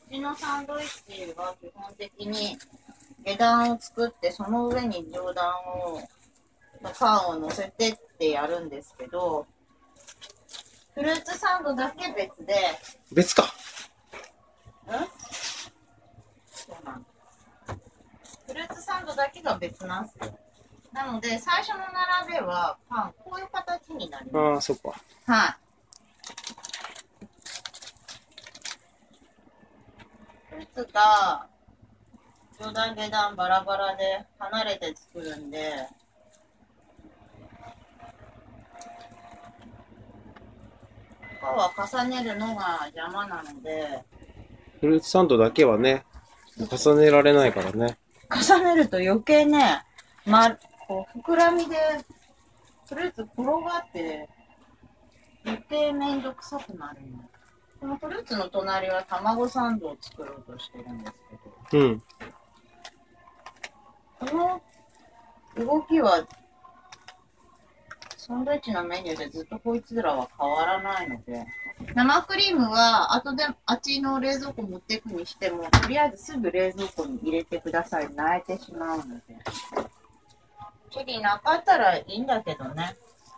ちのサンドイッチは基本的に下段を作って、その上に上段のパンを乗せてってやるんですけど、フルーツサンドだけ別で。 別か。 そうなんです。フルーツサンドだけが別なんですよ。なので、最初の並べはパン、こういう形になります。 ああ、そっか。 はい。フルーツが上段下段バラバラで離れて作るんで、他は重ねるのが邪魔なので。 フルーツサンドだけはね、重ねられないからね。 重ねると余計ね、こう膨らみでフルーツ転がって余計めんどくさくなるの。このフルーツの隣は卵サンドを作ろうとしてるんですけど、 うん。 この動きはサンドイッチのメニューでずっとこいつらは変わらないので、生クリームは後であっちの冷蔵庫持っていくにしても、とりあえずすぐ冷蔵庫に入れてください。泣いてしまうので。チェリーなかったらいいんだけどね。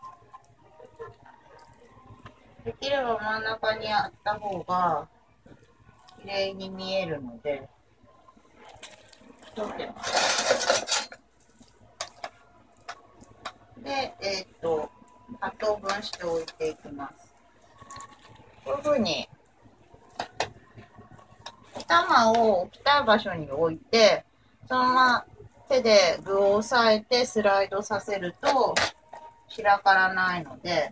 できれば真ん中にあった方が綺麗に見えるので、取ってます。で、8等分しておいていきます。こういう風に、玉を置きたい場所に置いて、そのまま手で具を押さえてスライドさせると散らからないので、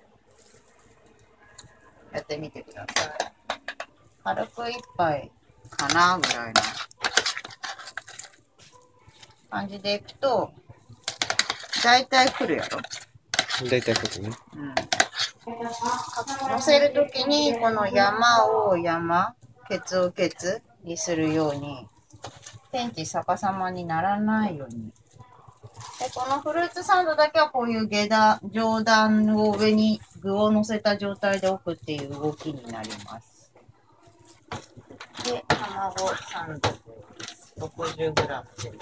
やってみてください。軽く一杯かなぐらいの感じでいくと、だいたい来るやろ。 だいたいことね。 うん。乗せるときに、この山を山、ケツをケツにするように、天地逆さまにならないように。で、このフルーツサンドだけはこういう上段を上に具を乗せた状態で置くっていう動きになります。で、卵サンドです。60g です。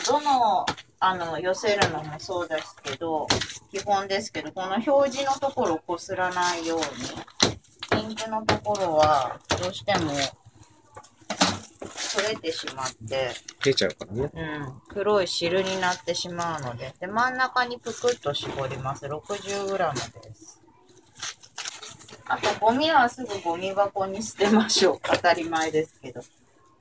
どの、寄せるのもそうですけど、基本ですけど、この表示のところをこすらないように、ピンクのところはどうしても取れてしまって、 出ちゃうからね。 黒い汁になってしまうので、で、真ん中にぷくっと絞ります。60g です。あと、ゴミはすぐゴミ箱に捨てましょう。当たり前ですけど。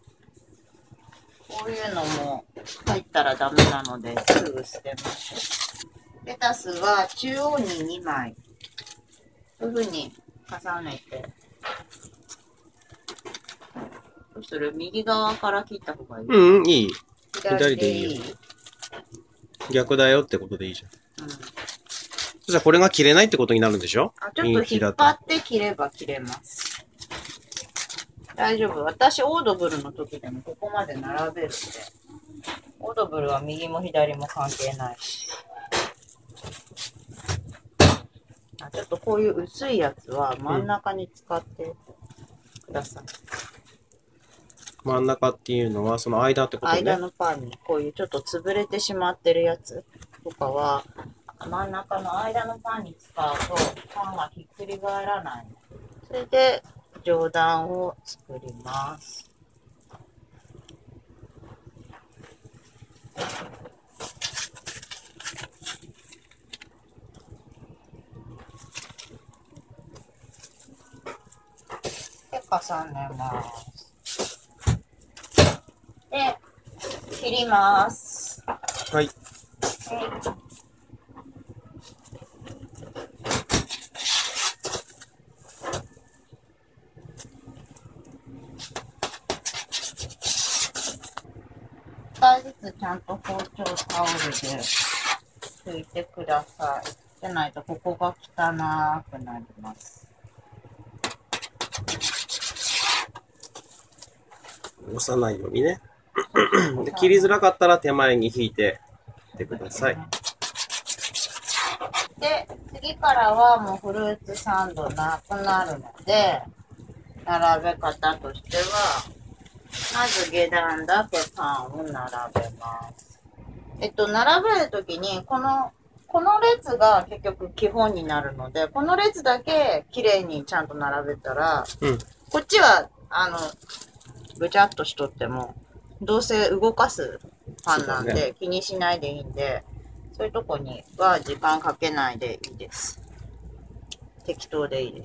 こういうのも入ったらダメなので、すぐ捨てましょう。レタスは中央に2枚。こういう風に重ねて。どうする？右側から切った方がいい？ うん、いい。 左でいい？ 逆だよってことでいいじゃん。そしたらこれが切れないってことになるんでしょ？ ちょっと引っ張って切れば切れます。大丈夫。私、オードブルの時でもここまで並べるんで。オードブルは右も左も関係ないし。ちょっとこういう薄いやつは真ん中に使ってください。 真ん中っていうのはその間ってことね。 間のパンにこういうちょっと潰れてしまってるやつとかは真ん中の間のパンに使うとパンがひっくり返らない。それで上段を作ります。で、重ねます。で、切ります。 はい。 1回ずつちゃんと包丁タオルで拭いてください。じゃないとここが汚くなります。 押さないようにね。で切りづらかったら手前に引いてってください。 で、次からはもうフルーツサンドなくなるので、 並べ方としては、まず下段だけパンを並べます。並べるときに、この列が結局基本になるので、この列だけ綺麗にちゃんと並べたら、こっちは、ぐちゃっとしとっても、どうせ動かすパンなんで気にしないでいいんで、そういうとこには時間かけないでいいです。適当でいいです。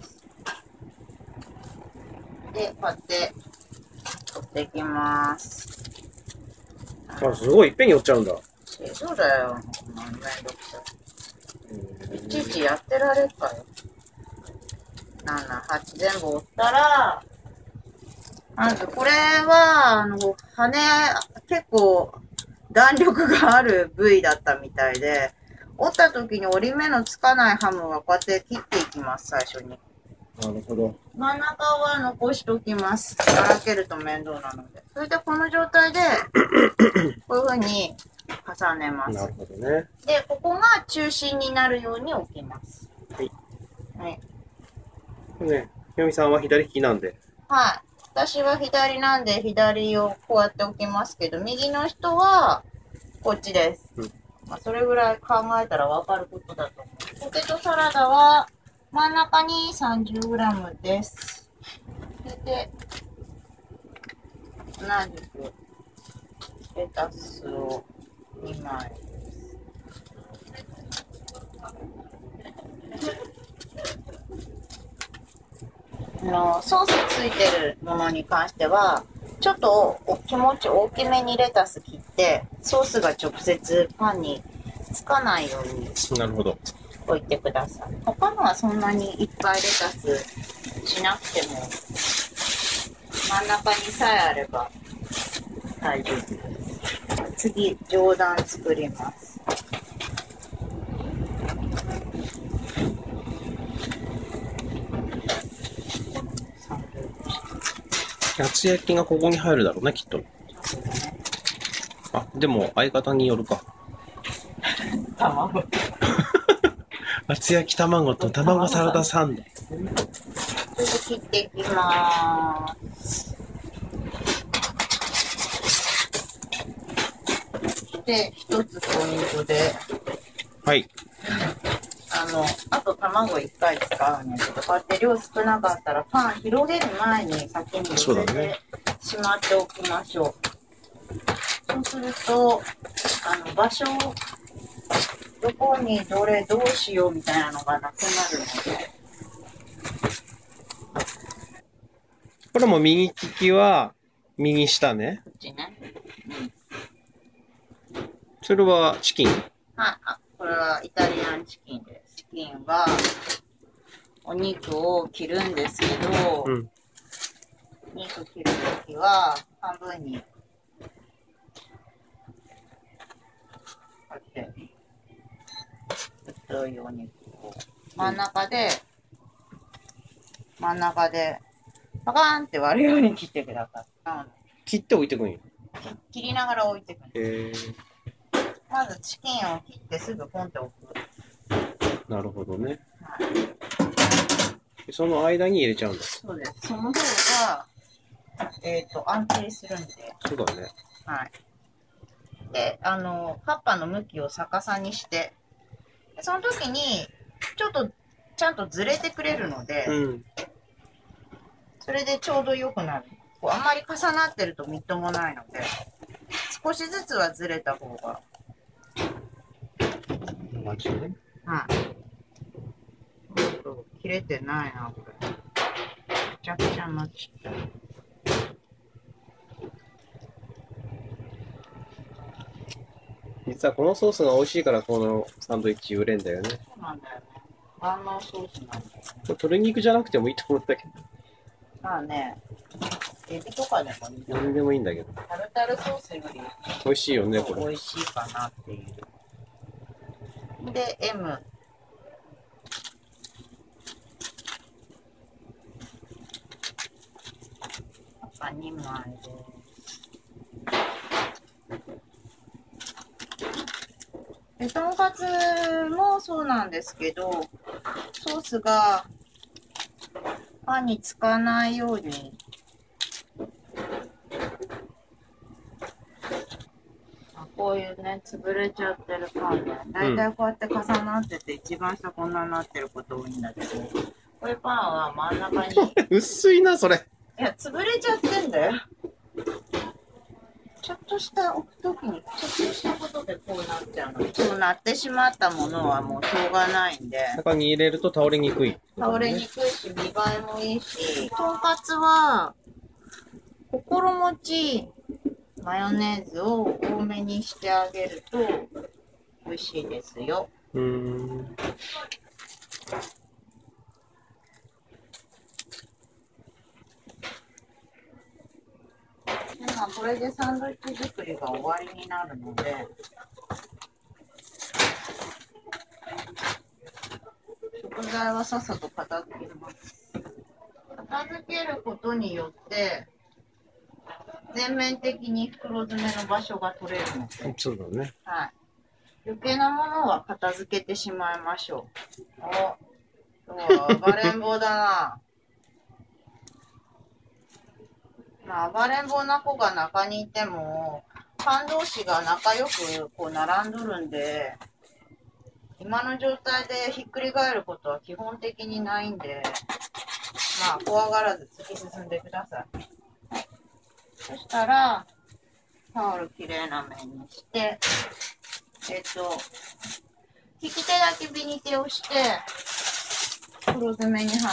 で、こうやって取っていきます。 あ、すごい、いっぺんに折っちゃうんだ。 そうだよ。めんどくさい。いちいちやってられるかよ。7、8全部折ったら、まずこれは、羽、結構弾力がある部位だったみたいで、折った時に折り目のつかないハムはこうやって切っていきます、最初に。 なるほど。 真ん中は残しておきます。ばらけると面倒なので。それでこの状態で、こういう風に重ねます。 なるほどね。 で、ここが中心になるように置きます。 はい。 はい。 ね、ひよみさんは左利きなんで。 はい。私は左なんで左をこうやって置きますけど、右の人はこっちです。まあ、それぐらい考えたらわかることだと思う。ポテトサラダは真ん中に 30g です。で、同じくレタスを2枚です。ソースついてるものに関しては、ちょっと気持ち大きめにレタス切って、ソースが直接パンにつかないようになるほど。 置いてください。他のはそんなにいっぱいレタスしなくても、真ん中にさえあれば大丈夫です。次、上段作ります。 厚焼きがここに入るだろうね、きっと。あ、でも相方によるか。 卵。 厚焼き卵と卵サラダサンド。 それで切っていきます。で、一つポイントで、 はい。 あと卵1回使うんですけど、こうやって量少なかったらパン広げる前に先に寄せてしまっておきましょう。そうすると、場所をどこにどうしようみたいなのがなくなるので。 これも右利きは右下ね。 こっちね。 それはチキン。 はい。これはイタリアンチキンです。チキンはお肉を切るんですけど、肉切るときは半分にこうやって太いお肉を真ん中でパカーンって割るように切ってください。 切って置いてくんよ。 切りながら置いてくんへまずチキンを切ってすぐポンって置く。 なるほどね。 はい、 その間に入れちゃうんだ。 そうです。その方が、安定するんで。 そうだね。 はい。で、葉っぱの向きを逆さにして、その時に、ちゃんとずれてくれるので、それでちょうど良くなる。あんまり重なってるとみっともないので、少しずつはずれた方が。 マジね。 切れてないな、これ。めちゃくちゃなっちゃった。 実はこのソースが美味しいからこのサンドイッチ売れんだよね。 そうなんだよね。万能ソースなんだよね。 鶏肉じゃなくてもいいと思ったけど。 まあね、エビとかでもいい。 何でもいいんだけど。 タルタルソースより美味しいよね、これ。 美味しいかなっていう。で、M。赤2枚です。とんかつもそうなんですけど、ソースがパンにつかないように。こういうね、潰れちゃってるパンね。だいたいこうやって重なってて、一番下こんなになってること多いんだけど、こういうパンは真ん中に。 薄いな、それ。 いや、潰れちゃってんだよ。ちょっとした置くときに、ちょっとしたことでこうなっちゃうの。そうなってしまったものはもうしょうがないんで。 中に入れると倒れにくい。 倒れにくいし、見栄えもいいし。とんかつは、心持ち、マヨネーズを多めにしてあげると美味しいですよ。まあこれでサンドイッチ作りが終わりになるので、食材はさっさと片付けます。片付けることによって全面的に袋詰めの場所が取れるので、 そうだね。 はい。余計なものは片付けてしまいましょう。お、今日は暴れん坊だな。まあ、暴れん坊な子が中にいても、パン同士が仲良くこう並んどるんで、今の状態でひっくり返ることは基本的にないんで、まあ、怖がらず突き進んでください。そしたら、タオルきれいな面にして、利き手だけビニ手をして、袋詰めに入ります。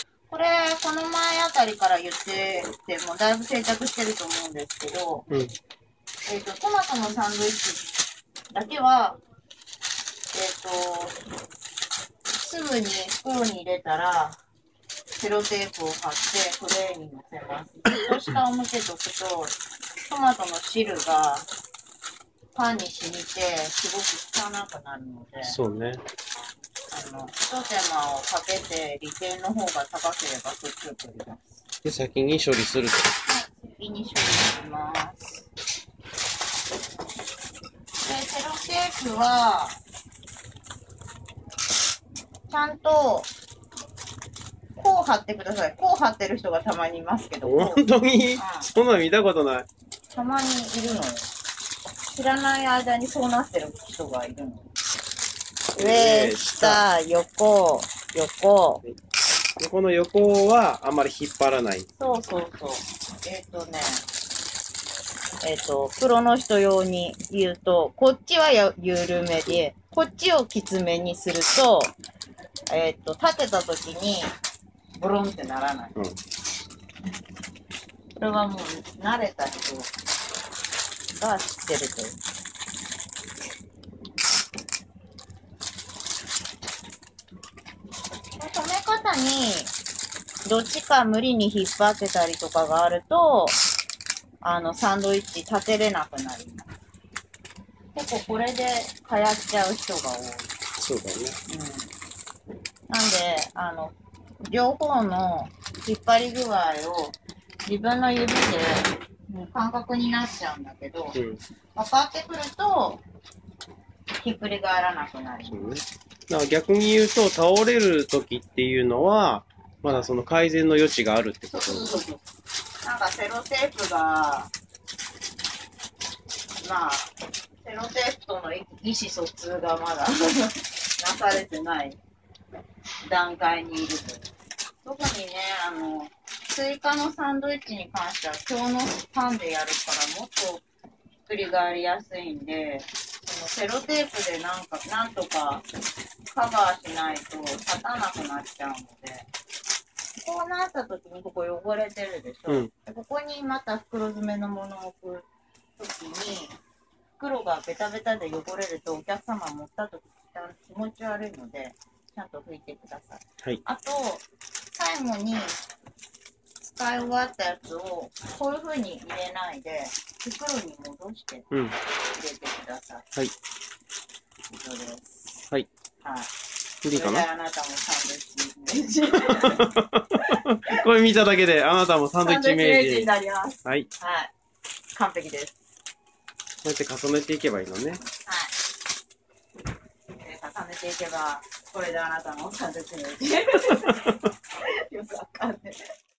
これ、この前あたりから言っててもだいぶ定着してると思うんですけど、トマトのサンドイッチだけは、すぐに袋に入れたら、セロテープを貼ってトレーに乗せます。ずっと下を向けとくと、トマトの汁がパンに染みて、すごく汚くなるので、 そうね。 一手間をかけて利点の方が高ければそっちを取ります。 で、先に処理すると。 先に処理します。で、セロテープは、ちゃんと、こう貼ってください。こう貼ってる人がたまにいますけど。 本当に、そんなの見たことない。 たまにいるのよ。知らない間にそうなってる人がいるの。上、下、横、横。 この横はあんまり引っ張らない。 そうそうそう。プロの人用に言うと、こっちは緩めで、こっちをきつめにすると、立てた時に、ボロンってならない。これはもう慣れた人が知ってるという。止め方にどっちか無理に引っ張ってたりとかがあると、サンドイッチ立てれなくなります。結構これでかやっちゃう人が多い。 そうだね。 なんで、両方の引っ張り具合を自分の指で感覚になっちゃうんだけど、分かってくると、ひっくり返らなくなります。 だから逆に言うと、倒れる時っていうのは、まだその改善の余地があるってこと。 そうなんかセロテープが、まあ、セロテープとの意思疎通がまだなされてない段階にいると。特にね、追加のサンドイッチに関しては今日のパンでやるからもっとひっくり返りやすいんで、そのセロテープでなんとかカバーしないと立たなくなっちゃうので、こうなった時にここ汚れてるでしょ、でここにまた袋詰めのものを置く時に袋がベタベタで汚れるとお客様持った時気持ち悪いのでちゃんと拭いてください。 はい、 あと最後に使い終わったやつをこういう風に入れないで袋に戻して入れてください。 はい。 以上です。 はい。 はい。 いいかな？ あなたもサンドイッチイメージ。 これ見ただけであなたもサンドイッチイメージになります。 はい。 はい。完璧です。 こうやって重ねていけばいいのね。 はい。重重ねていけば、これであなたの誕生日によくわかんない。